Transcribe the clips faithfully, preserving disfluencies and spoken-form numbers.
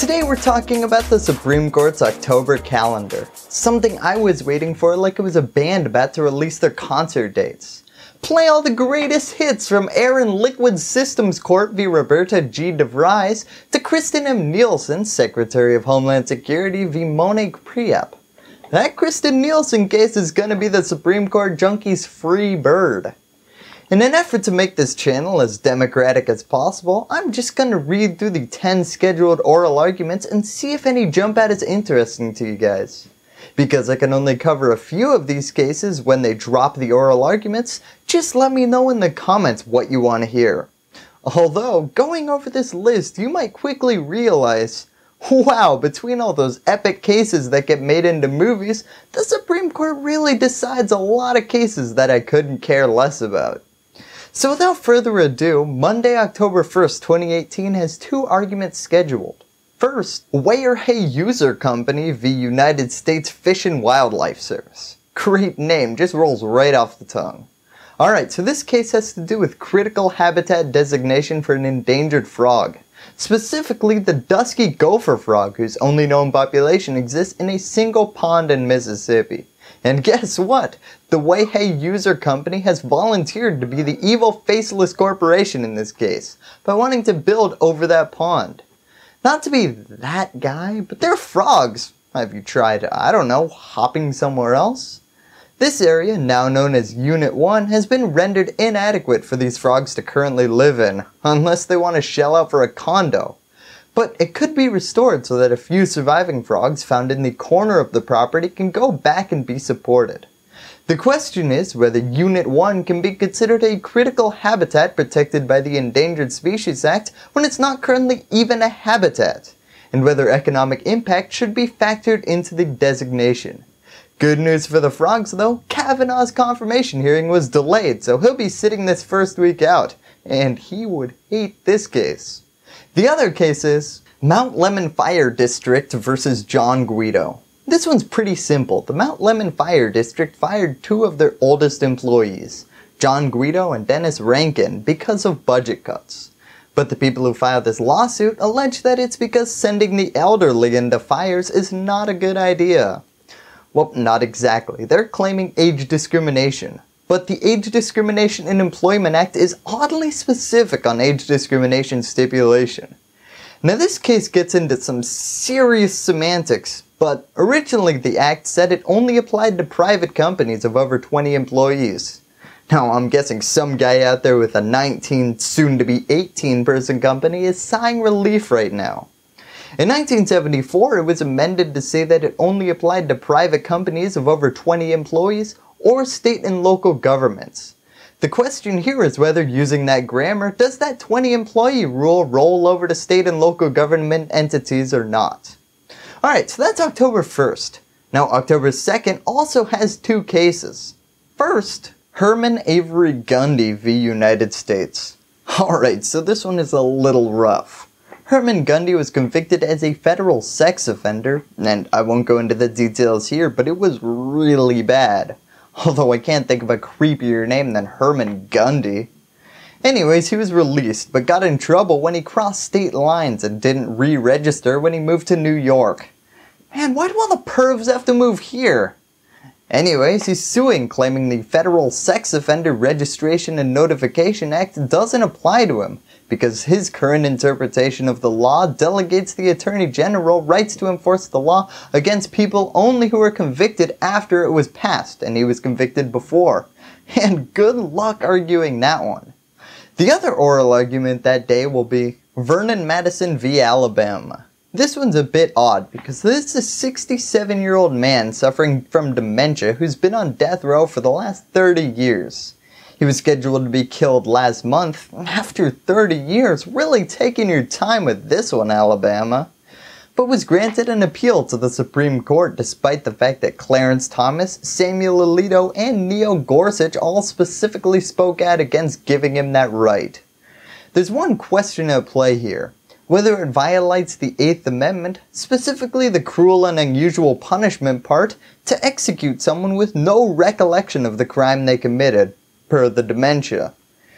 Today we're talking about the Supreme Court's October calendar, something I was waiting for like it was a band about to release their concert dates. Play all the greatest hits from Air and Liquid Systems Corp v. Roberta G. DeVries to Kirstjen M. Nielsen, Secretary of Homeland Security v. Mony Preap. That Kirstjen Nielsen case is gonna be the Supreme Court junkie's free bird. In an effort to make this channel as democratic as possible, I'm just gonna read through the ten scheduled oral arguments and see if any jump out as interesting to you guys. Because I can only cover a few of these cases when they drop the oral arguments, just let me know in the comments what you want to hear. Although, going over this list, you might quickly realize, wow, between all those epic cases that get made into movies, the Supreme Court really decides a lot of cases that I couldn't care less about. So without further ado, Monday, October first, twenty eighteen has two arguments scheduled. First, Weyerhaeuser Company v. United States Fish and Wildlife Service. Great name, just rolls right off the tongue. Alright, so this case has to do with critical habitat designation for an endangered frog. Specifically the dusky gopher frog, whose only known population exists in a single pond in Mississippi. And guess what? The Weyerhaeuser Company has volunteered to be the evil faceless corporation in this case, by wanting to build over that pond. Not to be that guy, but they're frogs. Have you tried, I don't know, hopping somewhere else? This area, now known as Unit one, has been rendered inadequate for these frogs to currently live in, unless they want to shell out for a condo. But it could be restored so that a few surviving frogs found in the corner of the property can go back and be supported. The question is whether Unit one can be considered a critical habitat protected by the Endangered Species Act when it's not currently even a habitat, and whether economic impact should be factored into the designation. Good news for the frogs though, Kavanaugh's confirmation hearing was delayed, so he'll be sitting this first week out, and he would hate this case. The other case is Mount Lemmon Fire District versus John Guido. This one's pretty simple. The Mount Lemmon Fire District fired two of their oldest employees, John Guido and Dennis Rankin, because of budget cuts. But the people who filed this lawsuit allege that it's because sending the elderly into fires is not a good idea. Well, not exactly. They're claiming age discrimination. But the Age Discrimination in Employment Act is oddly specific on age discrimination stipulation. Now this case gets into some serious semantics, but originally the act said it only applied to private companies of over twenty employees. Now I'm guessing some guy out there with a nineteen, soon to be eighteen person company is sighing relief right now. In nineteen seventy-four it was amended to say that it only applied to private companies of over twenty employees or state and local governments. The question here is whether using that grammar, does that twenty employee rule roll over to state and local government entities or not? Alright, so that's October first. Now October second also has two cases. First, Herman Avery Gundy v. United States. Alright, so this one is a little rough. Herman Gundy was convicted as a federal sex offender, and I won't go into the details here, but it was really bad. Although I can't think of a creepier name than Herman Gundy. Anyways, he was released, but got in trouble when he crossed state lines and didn't re-register when he moved to New York. Man, why do all the pervs have to move here? Anyways, he's suing, claiming the Federal Sex Offender Registration and Notification Act doesn't apply to him, because his current interpretation of the law delegates the Attorney General rights to enforce the law against people only who were convicted after it was passed and he was convicted before. And good luck arguing that one. The other oral argument that day will be Vernon Madison v. Alabama. This one's a bit odd because this is a sixty-seven year old man suffering from dementia who's been on death row for the last thirty years. He was scheduled to be killed last month. After thirty years, really taking your time with this one, Alabama. But was granted an appeal to the Supreme Court despite the fact that Clarence Thomas, Samuel Alito, and Neil Gorsuch all specifically spoke out against giving him that right. There's one question at play here. Whether it violates the Eighth Amendment, specifically the cruel and unusual punishment part, to execute someone with no recollection of the crime they committed, per the dementia.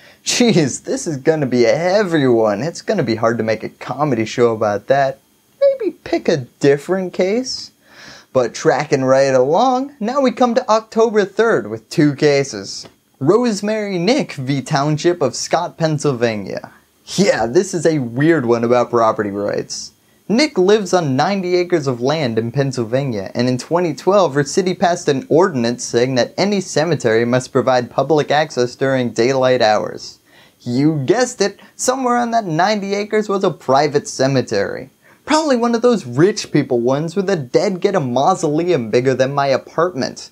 Jeez, this is gonna be a heavy one. It's gonna be hard to make a comedy show about that. maybe pick a different case. But tracking right along, now we come to October third with two cases. Rosemary Knick v. Township of Scott, Pennsylvania. Yeah, this is a weird one about property rights. Knick lives on ninety acres of land in Pennsylvania, and in twenty twelve her city passed an ordinance saying that any cemetery must provide public access during daylight hours. You guessed it, somewhere on that ninety acres was a private cemetery. Probably one of those rich people ones where the dead get a mausoleum bigger than my apartment.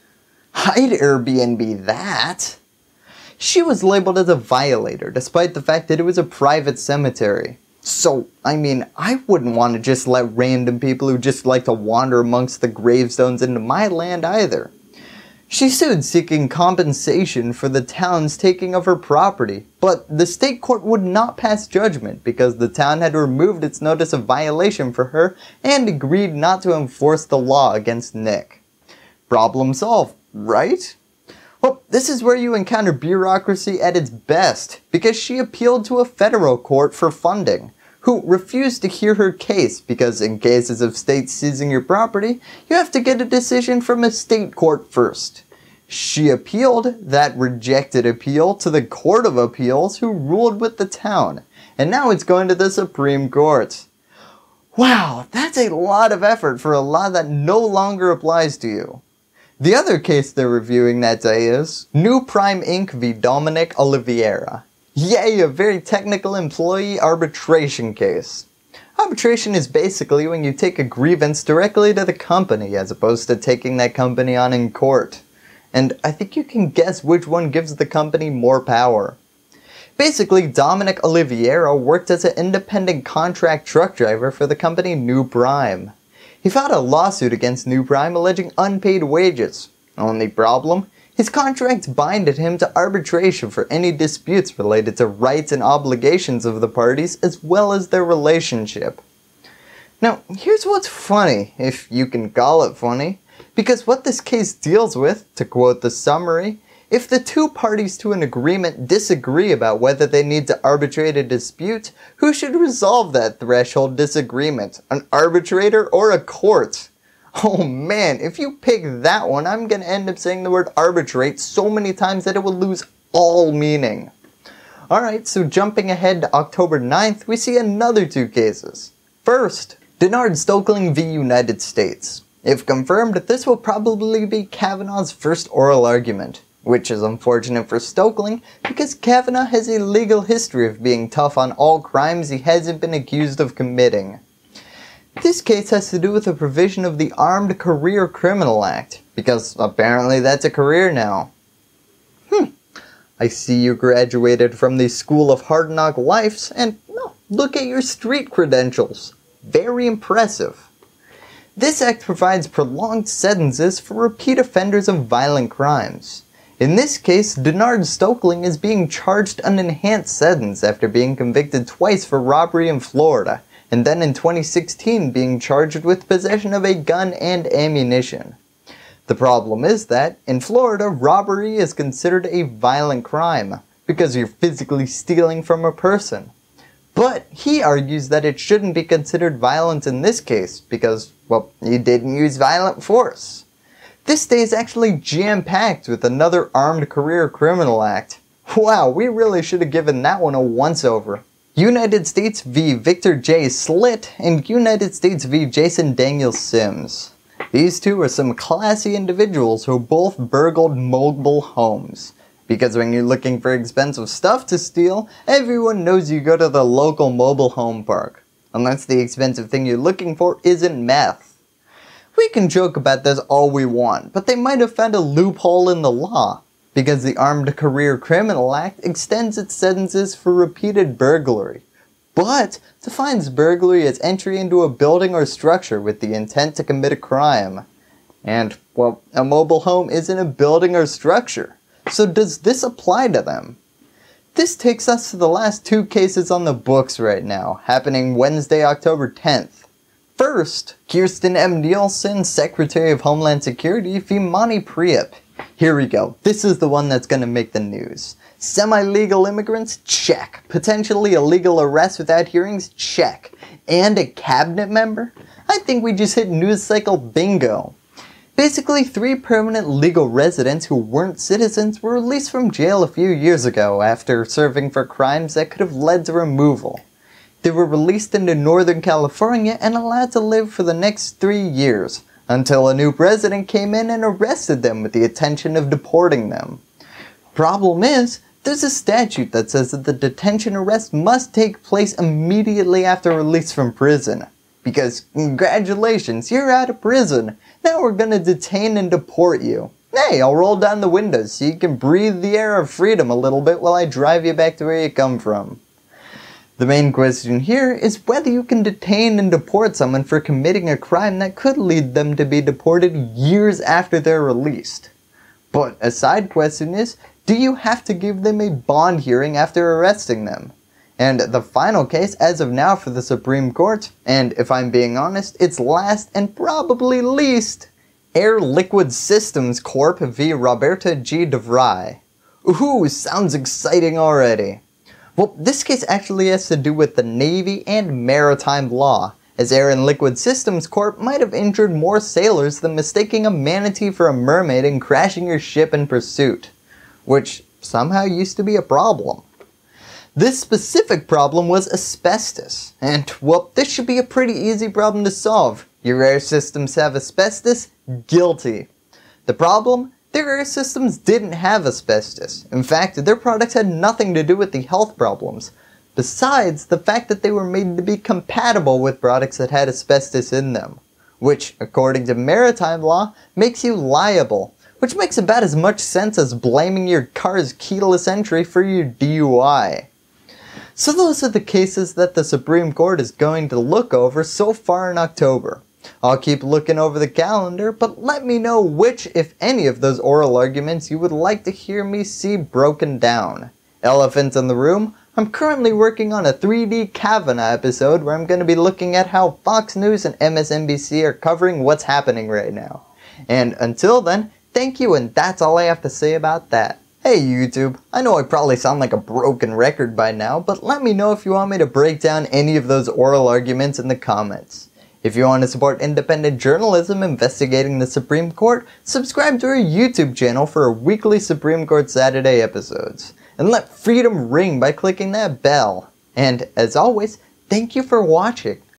I'd Airbnb that. She was labeled as a violator despite the fact that it was a private cemetery. So, I mean, I wouldn't want to just let random people who just like to wander amongst the gravestones into my land either. She sued seeking compensation for the town's taking of her property, but the state court would not pass judgment because the town had removed its notice of violation for her and agreed not to enforce the law against Knick. Problem solved, right? Well, this is where you encounter bureaucracy at its best, because she appealed to a federal court for funding, who refused to hear her case because in cases of states seizing your property, you have to get a decision from a state court first. She appealed that rejected appeal to the Court of Appeals, who ruled with the town, and now it's going to the Supreme Court. Wow, that's a lot of effort for a law that no longer applies to you. The other case they're reviewing that day is New Prime Incorporated v. Dominic Oliveira. Yay, a very technical employee arbitration case. Arbitration is basically when you take a grievance directly to the company as opposed to taking that company on in court. And I think you can guess which one gives the company more power. Basically, Dominic Oliveira worked as an independent contract truck driver for the company New Prime. He filed a lawsuit against New Prime alleging unpaid wages. Only problem? His contract binded him to arbitration for any disputes related to rights and obligations of the parties as well as their relationship. Now, here's what's funny, if you can call it funny, because what this case deals with, to quote the summary, if the two parties to an agreement disagree about whether they need to arbitrate a dispute, who should resolve that threshold disagreement, an arbitrator or a court? Oh man, if you pick that one, I'm going to end up saying the word arbitrate so many times that it will lose all meaning. Alright, so jumping ahead to October ninth, we see another two cases. First, Denard Stokeling v. United States. If confirmed, this will probably be Kavanaugh's first oral argument, which is unfortunate for Stokeling because Kavanaugh has a legal history of being tough on all crimes he hasn't been accused of committing. This case has to do with a provision of the Armed Career Criminal Act, because apparently that's a career now. Hmm, I see you graduated from the School of Hard Knock Lives, and oh, look at your street credentials. Very impressive. This act provides prolonged sentences for repeat offenders of violent crimes. In this case, Denard Stokeling is being charged an enhanced sentence after being convicted twice for robbery in Florida, and then in twenty sixteen being charged with possession of a gun and ammunition. The problem is that, in Florida, robbery is considered a violent crime, because you're physically stealing from a person. But he argues that it shouldn't be considered violent in this case, because, well, you didn't use violent force. This day is actually jam-packed with another Armed Career Criminal Act. Wow, we really should have given that one a once-over. United States v. Victor J. Stitt and United States v. Jason Daniel Sims. These two are some classy individuals who both burgled mobile homes. Because when you're looking for expensive stuff to steal, everyone knows you go to the local mobile home park. Unless the expensive thing you're looking for isn't meth. We can joke about this all we want, but they might have found a loophole in the law. Because the Armed Career Criminal Act extends its sentences for repeated burglary, but defines burglary as entry into a building or structure with the intent to commit a crime. And, well, a mobile home isn't a building or structure, so does this apply to them? This takes us to the last two cases on the books right now, happening Wednesday, October tenth. First, Kirstjen M. Nielsen, Secretary of Homeland Security v. Mony Preap. Here we go. This is the one that's going to make the news. Semi-legal immigrants? Check. Potentially illegal arrests without hearings? Check. and a cabinet member? I think we just hit news cycle bingo. Basically, three permanent legal residents who weren't citizens were released from jail a few years ago after serving for crimes that could have led to removal. They were released into Northern California and allowed to live for the next three years, until a new president came in and arrested them with the intention of deporting them. Problem is, there's a statute that says that the detention arrest must take place immediately after release from prison. Because, congratulations, you're out of prison. Now we're gonna detain and deport you. Hey, I'll roll down the windows so you can breathe the air of freedom a little bit while I drive you back to where you come from. The main question here is whether you can detain and deport someone for committing a crime that could lead them to be deported years after they're released. But a side question is, do you have to give them a bond hearing after arresting them? And the final case as of now for the Supreme Court, and if I'm being honest, it's last and probably least, Air Liquid Systems Corp v. Roberta G. DeVries. Ooh, sounds exciting already. Well, this case actually has to do with the Navy and maritime law, as Air and Liquid Systems Corp might have injured more sailors than mistaking a manatee for a mermaid and crashing your ship in pursuit, which somehow used to be a problem. This specific problem was asbestos, and well, this should be a pretty easy problem to solve. Your air systems have asbestos? Guilty. The problem? Their air systems didn't have asbestos. In fact, their products had nothing to do with the health problems, besides the fact that they were made to be compatible with products that had asbestos in them, which, according to maritime law, makes you liable, which makes about as much sense as blaming your car's keyless entry for your D U I. So those are the cases that the Supreme Court is going to look over so far in October. I'll keep looking over the calendar, but let me know which, if any, of those oral arguments you would like to hear me see broken down. Elephant in the room, I'm currently working on a three D Kavanaugh episode where I'm going to be looking at how Fox News and M S N B C are covering what's happening right now. And until then, thank you, and that's all I have to say about that. Hey YouTube, I know I probably sound like a broken record by now, but let me know if you want me to break down any of those oral arguments in the comments. If you want to support independent journalism investigating the Supreme Court, subscribe to our YouTube channel for our weekly Supreme Court Saturday episodes. And let freedom ring by clicking that bell. And as always, thank you for watching.